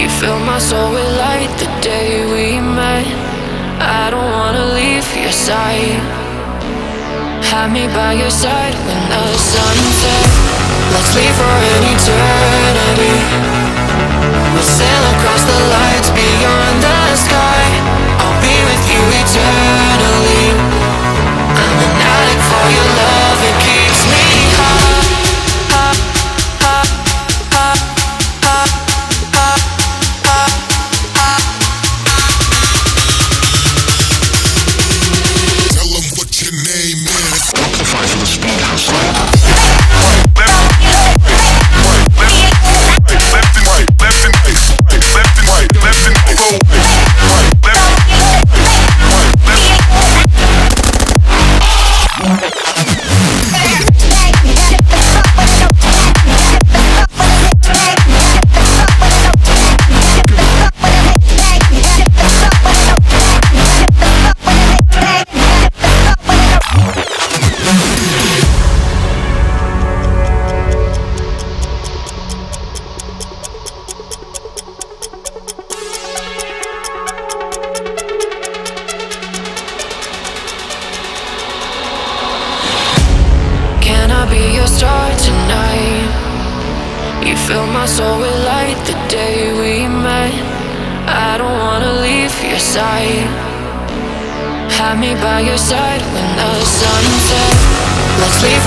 You fill my soul with light the day we met. I don't wanna leave your side. Have me by your side when the sun sets. Let's leave for an eternity. We'll sail across the lights beyond the sky. I'll be with you eternally. I'm an addict for your love, it keeps me high. Tell them what your name is. Amplify for the speed hustler. Be your star tonight. You fill my soul with light the day we met. I don't wanna leave your side. Have me by your side when the sun sets. Let's leave